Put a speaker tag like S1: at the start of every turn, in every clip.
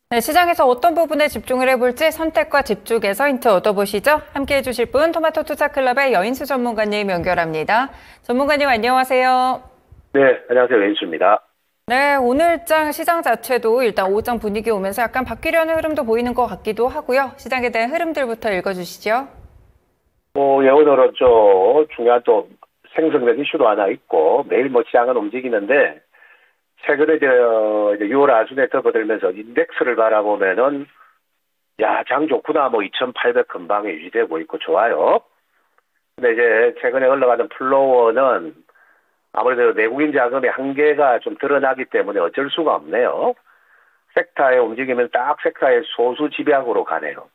S1: 네, 시장에서 어떤 부분에 집중을 해볼지 선택과 집중에서 힌트 얻어보시죠. 함께 해주실 분 토마토 투자클럽의 여인수 전문가님 연결합니다. 전문가님 안녕하세요.
S2: 네, 안녕하세요. 왼수입니다.
S1: 네, 오늘장 시장 자체도 일단 오장 분위기 오면서 약간 바뀌려는 흐름도 보이는 것 같기도 하고요. 시장에 대한 흐름들부터 읽어주시죠.
S2: 오늘은 중요한 또 생성된 이슈도 하나 있고, 매일 시장은 움직이는데, 최근에 이제 6월 하순에 접어들면서 인덱스를 바라보면은, 야, 장 좋구나. 2,800 근방에 유지되고 있고 좋아요. 근데 이제 최근에 흘러가는 플로어는 아무래도 내국인 자금의 한계가 좀 드러나기 때문에 어쩔 수가 없네요. 섹터의 움직임은 딱 섹터의 소수 집약으로 가네요.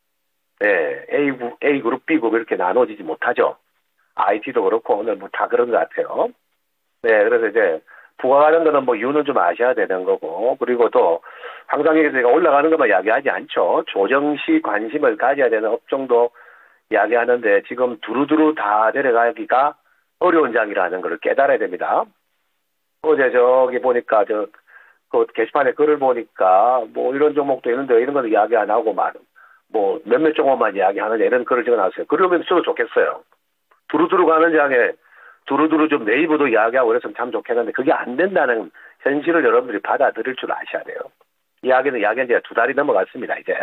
S2: 네, A그룹, B그룹 이렇게 나눠지지 못하죠. IT도 그렇고 오늘 다 그런 것 같아요. 네, 그래서 이제 부과하는 거는 이유는 좀 아셔야 되는 거고, 그리고 또 항상 여기서 제가 올라가는 것만 이야기하지 않죠. 조정 시 관심을 가져야 되는 업종도 이야기하는데 지금 두루두루 다 내려가기가 어려운 장이라는 걸 깨달아야 됩니다. 어제 저기 보니까 그 게시판에 글을 보니까 이런 종목도 있는데 이런 건 이야기 안 하고 몇몇 종목만 이야기하느냐 이런 글을 적어놨어요. 그러면 써도 좋겠어요. 두루두루 가는 장에 두루두루 좀 네이버도 이야기하고 그래서 참 좋겠는데 그게 안 된다는 현실을 여러분들이 받아들일 줄 아셔야 돼요. 이야기한 지가 2달이 넘어갔습니다, 이제.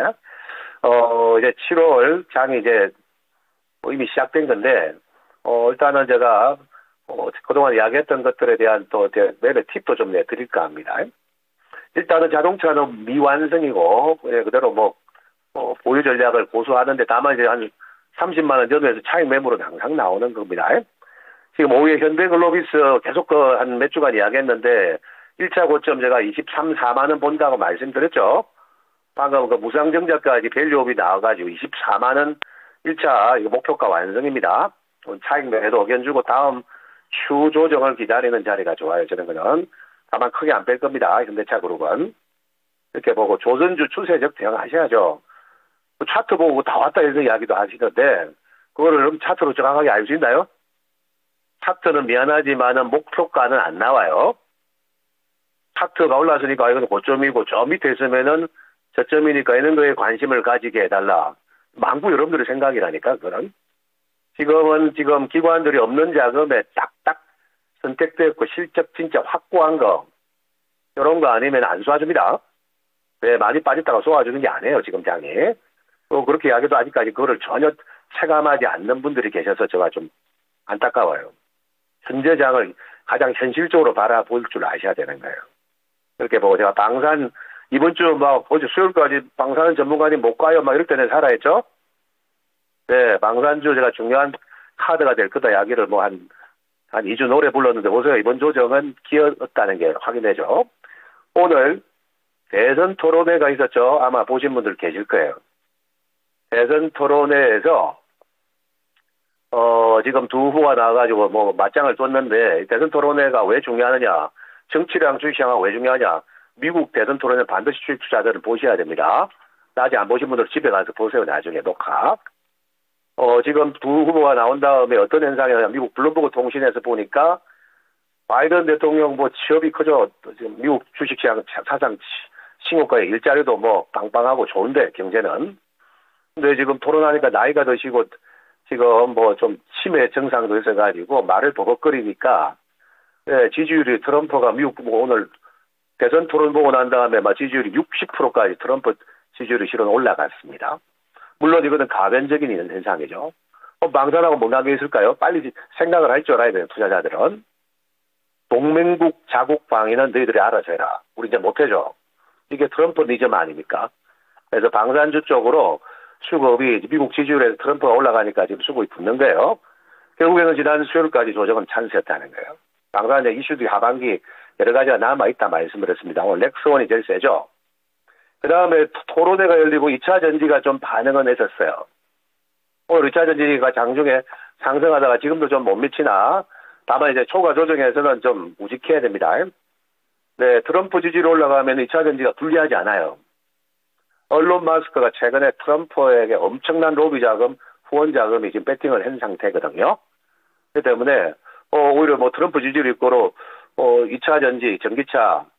S2: 이제 7월 장이 이제 이미 시작된 건데, 일단은 제가, 그동안 이야기했던 것들에 대한 또 매매 팁도 좀 내드릴까 합니다. 일단은 자동차는 미완성이고, 그대로 보유 전략을 고수하는데 다만 이제 한 30만 원 전후에서 차익 매물은 항상 나오는 겁니다. 지금 오후에 현대글로비스 계속 한 몇 주간 이야기했는데 1차 고점 제가 23, 4만 원 본다고 말씀드렸죠. 방금 무상증자까지 밸류업이 나와가지고 24만 원 1차 목표가 완성입니다. 차익 매도 의견 주고 다음 추 조정을 기다리는 자리가 좋아요. 저는 그는 다만 크게 안 뺄 겁니다. 현대차 그룹은. 이렇게 보고 조선주 추세적 대응하셔야죠. 차트 보고 다 왔다 이런 이야기도 하시던데 그거를 차트로 정확하게 알 수 있나요? 차트는 미안하지만은 목표가는 안 나와요. 차트가 올랐으니까 이건 고점이고 저 밑에 있으면은 저점이니까 이런 거에 관심을 가지게 해달라. 망구 여러분들의 생각이라니까 그거는. 지금 기관들이 없는 자금에 딱딱 선택됐고 실적 진짜 확고한 거 이런 거 아니면 안 쏘아줍니다. 네, 많이 빠졌다가 쏘아주는 게 아니에요 지금 장이. 또 그렇게 이야기도 아직까지 그거를 전혀 체감하지 않는 분들이 계셔서 제가 좀 안타까워요. 현재 장을 가장 현실적으로 바라볼 줄 아셔야 되는 거예요. 그렇게 보고 제가 방산 이번 주 어제 수요일까지 방산 전문가님 못 가요 이럴 때는 살아있죠. 네, 방산주 제가 중요한 카드가 될 거다 이야기를 한 2주 노래 불렀는데 보세요. 이번 조정은 기었다는 게 확인되죠. 오늘 대선 토론회가 있었죠. 아마 보신 분들 계실 거예요. 대선 토론회에서 지금 두 후보가 나와가지고 맞짱을 떴는데 대선 토론회가 왜 중요하느냐, 정치랑 주식시장은 왜 중요하냐, 미국 대선 토론회 반드시 주식 투자자들은 보셔야 됩니다. 아직 안 보신 분들 집에 가서 보세요. 나중에 녹화. 지금 두 후보가 나온 다음에 어떤 현상이냐, 미국 블룸버그 통신에서 보니까 바이든 대통령 취업이 크죠. 지금 미국 주식시장 사상 신고가의 일자리도 빵빵하고 좋은데 경제는. 근데 지금 토론하니까 나이가 드시고 지금 좀 치매 증상도 있어가지고 말을 버벅거리니까 지지율이 트럼프가 미국 오늘 대선 토론 보고 난 다음에 지지율이 60%까지 트럼프 지지율이 실은 올라갔습니다. 물론 이거는 가변적인 현상이죠. 방산하고 뭔 게 있을까요? 빨리 생각을 할 줄 알아야 돼요. 투자자들은. 동맹국 자국 방위는 너희들이 알아서 해라. 우리 이제 못해줘. 이게 트럼프 니즘 아닙니까? 그래서 방산주 쪽으로 수급이 미국 지지율에서 트럼프가 올라가니까 지금 수급이 붙는 거예요. 결국에는 지난 수요일까지 조정은 찬스였다는 거예요. 방산 이슈들이 하반기 여러 가지가 남아있다 말씀드렸습니다. 오늘 렉스원이 제일 세죠. 그 다음에 토론회가 열리고 2차 전지가 좀 반응은 했었어요. 오늘 2차 전지가 장중에 상승하다가 지금도 좀 못 미치나 다만 이제 초과 조정에서는 좀 우직해야 됩니다. 네, 트럼프 지지율 올라가면 2차 전지가 불리하지 않아요. 언론 마스크가 최근에 트럼프에게 엄청난 로비 자금, 후원 자금이 지금 배팅을 한 상태거든요. 그렇기 때문에 오히려 트럼프 지지율 있고로 2차 전지, 전기차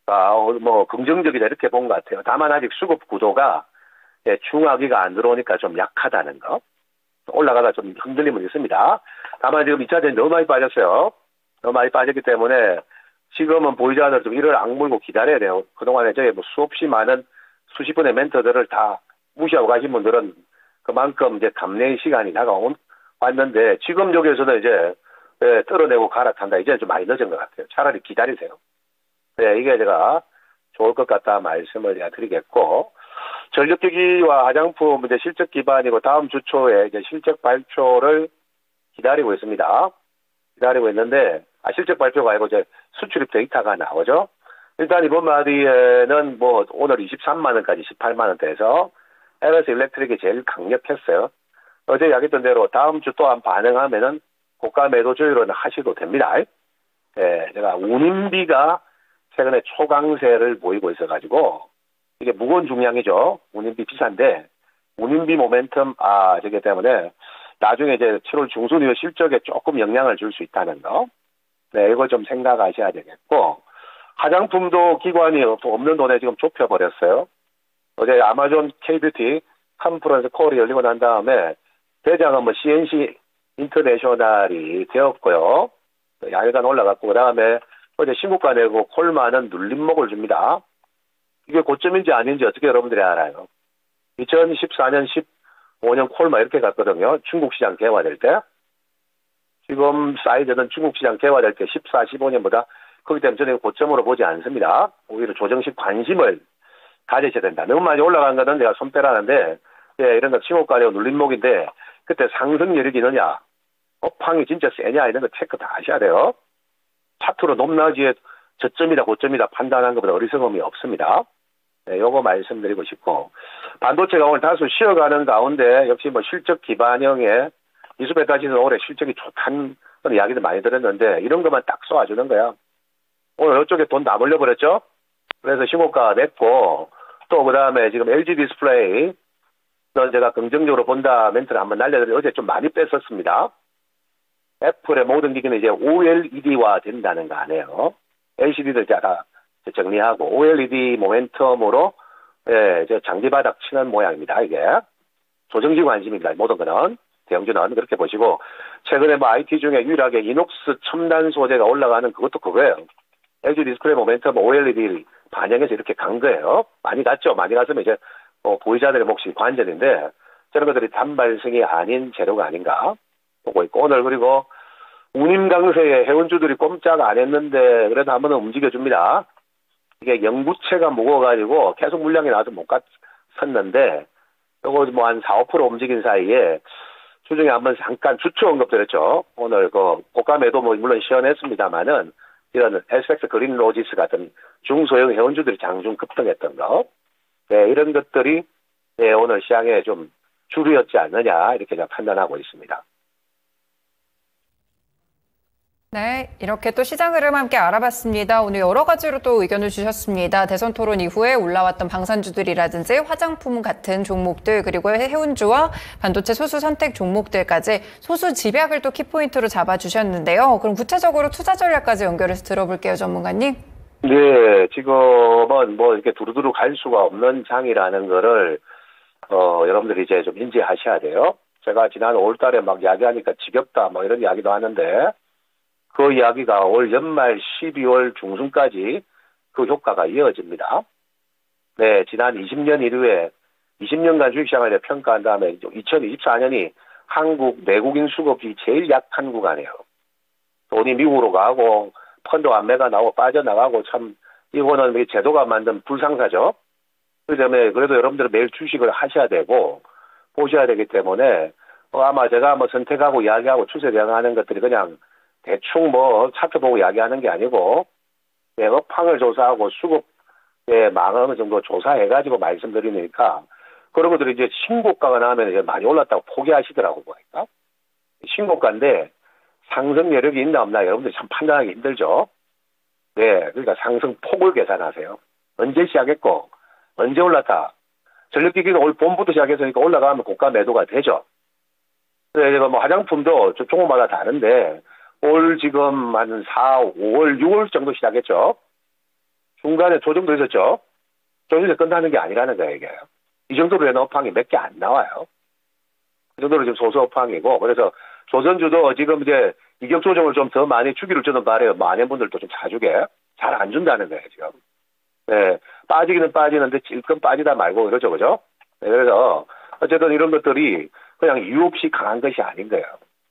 S2: 뭐 긍정적이다 이렇게 본 것 같아요. 다만 아직 수급 구도가 중하기가 안 들어오니까 좀 약하다는 거. 올라가다 좀 흔들림은 있습니다. 다만 지금 2차 전지 너무 많이 빠졌어요. 너무 많이 빠졌기 때문에 지금은 보이지 않아도 좀 이를 악물고 기다려야 돼요. 그동안에 저희 뭐 수없이 많은 수십 분의 멘토들을 다 무시하고 가신 분들은 그만큼 이제 감내의 시간이 왔는데 지금 여기에서는 이제 떨어내고 갈아탄다. 이제는 좀 많이 늦은 것 같아요. 차라리 기다리세요. 이게 제가 좋을 것 같다 말씀을 제가 드리겠고, 전력기기와 화장품 이제 실적 기반이고 다음 주 초에 이제 실적 발표를 기다리고 있습니다. 기다리고 있는데, 실적 발표가 아니고 이제 수출입 데이터가 나오죠. 일단 이번 마디에는 뭐 오늘 23만 원까지 18만 원대에서 LS 일렉트릭이 제일 강력했어요. 어제 이야기했던 대로 다음 주 또한 반응하면은 고가 매도 조율은 하셔도 됩니다. 제가 운임비가 최근에 초강세를 보이고 있어가지고 이게 무거운 중량이죠. 운임비 비싼데 운임비 모멘텀 저기 때문에 나중에 이제 7월 중순 이후 실적에 조금 영향을 줄 수 있다는 거. 이거 좀 생각하셔야 되겠고, 화장품도 기관이 없는 돈에 지금 좁혀버렸어요. 어제 아마존 K뷰티 컨퍼런스 콜이 열리고 난 다음에 대장은 뭐 CNC 인터내셔널이 되었고요. 양일간 올라갔고, 그 다음에 어제 신고가 내고 콜마는 눌림목을 줍니다. 이게 고점인지 아닌지 어떻게 여러분들이 알아요? 2014년, 15년 콜마 이렇게 갔거든요. 중국 시장 개화될 때. 지금 사이즈는 중국 시장 개화될 때 14, 15년보다 그렇기 때문에 저는 고점으로 보지 않습니다. 오히려 조정식 관심을 가지셔야 된다. 너무 많이 올라간 거는 내가 손 빼라는데, 이런 거 신고가내고 눌림목인데 그때 상승 여력이 있느냐, 업황이 진짜 세냐 이런 거 체크 다 하셔야 돼요. 차트로 높낮이의 저점이다 고점이다 판단한 것보다 어리석음이 없습니다. 요거 말씀드리고 싶고, 반도체가 오늘 다소 쉬어가는 가운데 역시 뭐 실적 기반형의 이수배까지는 올해 실적이 좋다는 이야기도 많이 들었는데 이런 것만 딱 쏘아주는 거야. 오늘 이쪽에 돈 다 몰려버렸죠. 그래서 신고가 냈고, 또 그 다음에 지금 LG 디스플레이 제가 긍정적으로 본다 멘트를 한번 날려드렸는데 어제 좀 많이 뺐었습니다. 애플의 모든 기기는 이제 OLED화 된다는 거 아니에요. LCD들 다 정리하고 OLED 모멘텀으로 이제 장기바닥 치는 모양입니다. 이게 조정지 관심입니다. 모든 거는 대형주는 그렇게 보시고, 최근에 뭐 IT 중에 유일하게 이녹스 첨단 소재가 올라가는 그것도 그거예요. LG 디스플레이 모멘텀 OLED 반영해서 이렇게 간 거예요. 많이 갔죠. 많이 갔으면 이제 보유자들의 몫이 관전인데 저런 것들이 단발성이 아닌 재료가 아닌가 보고 있고, 오늘 그리고 운임 강세에 해운주들이 꼼짝 안 했는데 그래도 한번은 움직여줍니다. 이게 영구채가 무거워가지고 계속 물량이 나와서 못 갔었는데 요거 뭐 한 4, 5% 움직인 사이에 주중에 한번 잠깐 주초 언급드렸죠. 오늘 그 고가 매도 뭐 물론 시원했습니다만은 이런 SX 그린 로지스 같은 중소형 해운주들이 장중 급등했던 거, 이런 것들이 오늘 시장에 좀 주류였지 않느냐 이렇게 제가 판단하고 있습니다.
S1: 네, 이렇게 또 시장 흐름 함께 알아봤습니다. 오늘 여러 가지로 또 의견을 주셨습니다. 대선 토론 이후에 올라왔던 방산주들이라든지 화장품 같은 종목들, 그리고 해운주와 반도체 소수 선택 종목들까지 소수 집약을 또 키포인트로 잡아주셨는데요. 그럼 구체적으로 투자 전략까지 연결해서 들어볼게요, 전문가님.
S2: 네, 지금은 뭐 이렇게 두루두루 갈 수가 없는 장이라는 거를 여러분들이 이제 좀 인지하셔야 돼요. 제가 지난 5월달에 막 이야기하니까 지겹다 뭐 이런 이야기도 하는데 그 이야기가 올 연말 12월 중순까지 그 효과가 이어집니다. 네, 지난 20년 이후에 20년간 주식시장을 평가한 다음에 2024년이 한국 내국인 수급이 제일 약한 구간이에요. 돈이 미국으로 가고 펀드 안매가 나오고 빠져나가고 참 이거는 제도가 만든 불상사죠. 그렇기 때문에 그래도 여러분들은 매일 주식을 하셔야 되고 보셔야 되기 때문에 아마 제가 뭐 선택하고 이야기하고 추세 대응하는 것들이 그냥 대충 뭐 차트 보고 이야기하는 게 아니고 업황을 조사하고 수급의 망 어느 정도 조사해가지고 말씀드리니까 그런 것들이 이제 신고가가 나오면 이제 많이 올랐다고 포기하시더라고 보니까. 신고가인데 상승 여력이 있나 없나 여러분들이 참 판단하기 힘들죠. 네, 그러니까 상승 폭을 계산하세요. 언제 시작했고 언제 올랐다. 전력기기는 올 봄부터 시작했으니까 올라가면 고가 매도가 되죠. 그래서 뭐 화장품도 종목마다 다른데 올 지금 한 4, 5월, 6월 정도 시작했죠. 중간에 조정도 있었죠. 조정이 끝나는 게 아니라는 거예요, 이게. 이 정도로 되는 업황이 몇 개 안 나와요. 그 정도로 지금 소수 업황이고, 그래서 조선주도 지금 이제 이격 조정을 좀 더 많이 주기를 저는 바래요. 뭐 아는 분들도 좀 사주게. 잘 안 준다는 거예요, 지금. 네, 빠지기는 빠지는데 질끈 빠지다 말고 그러죠, 그죠? 네, 그래서 어쨌든 이런 것들이 그냥 이유 없이 강한 것이 아닌 거예요.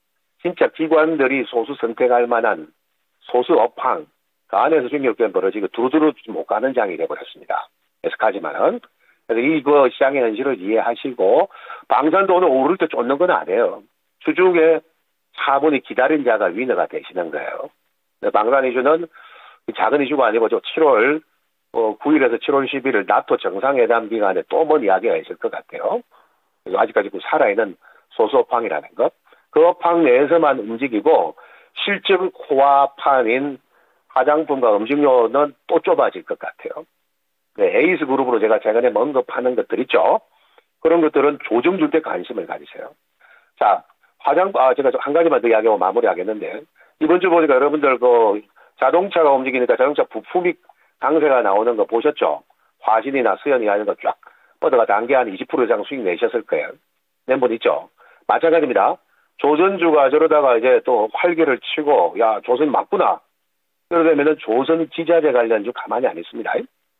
S2: 진짜 기관들이 소수 선택할 만한 소수 업황, 그 안에서 중력변 벌어지고 두루두루 못 가는 장이 되어버렸습니다. 계속하지만은. 그래서 이거 시장의 현실을 이해하시고, 방산도 오늘 오를 때 쫓는 건 아니에요. 주중에 차분히 기다린 자가 위너가 되시는 거예요. 방산 이슈는 작은 이슈가 아니고 7월 9일에서 7월 10일 나토 정상회담 기간에 또 뭔 이야기가 있을 것 같아요. 그래서 아직까지 그 살아있는 소수 업황이라는 것. 그 업황 내에서만 움직이고 실적 호화판인 화장품과 음식료는 또 좁아질 것 같아요. 네, 에이스 그룹으로 제가 최근에 언급하는 것들 있죠. 그런 것들은 조정 줄 때 관심을 가지세요. 자, 제가 한 가지만 더 이야기하고 마무리하겠는데, 이번 주 보니까 여러분들 자동차가 움직이니까 자동차 부품이 강세가 나오는 거 보셨죠? 화신이나 수연이 하는 거 쫙 뻗어가 단계 한 20% 이상 수익 내셨을 거예요. 낸분 있죠? 마찬가지입니다. 조선주가 저러다가 이제 또 활기를 치고, 야, 조선 맞구나. 그러려면은 조선 기자재 관련주 가만히 안 있습니다.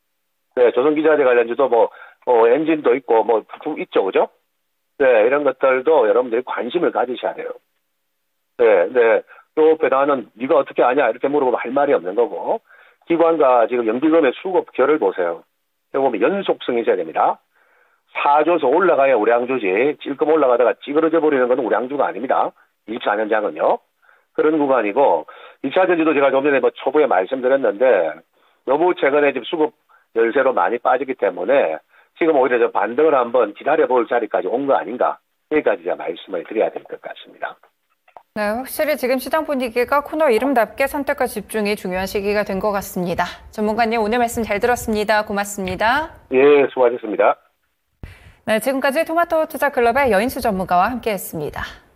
S2: 네, 조선 기자재 관련주도 엔진도 있고, 부품 있죠, 그죠? 네, 이런 것들도 여러분들이 관심을 가지셔야 돼요. 네, 네. 또 배당은 네가 어떻게 아냐 이렇게 물어보면 할 말이 없는 거고, 기관과 지금 연기금의 수급 결을 보세요. 여기 보면 연속성이 있어야 됩니다. 사줘서 올라가야 우량주지, 찔끔 올라가다가 찌그러져 버리는 건 우량주가 아닙니다. 24년장은요. 그런 구간이고, 2차전지도 제가 좀 전에 초보에 말씀드렸는데, 너무 최근에 지금 수급 열세로 많이 빠지기 때문에 지금 오히려 반등을 한번 기다려볼 자리까지 온 거 아닌가. 여기까지 제가 말씀을 드려야 될 것 같습니다.
S1: 네, 확실히 지금 시장 분위기가 코너 이름답게 선택과 집중이 중요한 시기가 된 것 같습니다. 전문가님 오늘 말씀 잘 들었습니다. 고맙습니다.
S2: 예, 수고하셨습니다.
S1: 네, 지금까지 토마토 투자클럽의 여인수 전문가와 함께했습니다.